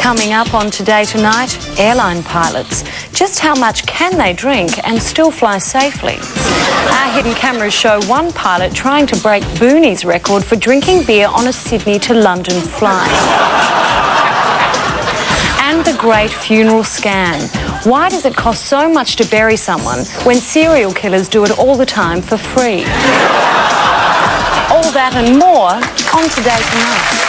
Coming up on Today Tonight, airline pilots. Just how much can they drink and still fly safely? Our hidden cameras show one pilot trying to break Boonie's record for drinking beer on a Sydney to London flight. And the great funeral scam. Why does it cost so much to bury someone when serial killers do it all the time for free? All that and more on Today Tonight.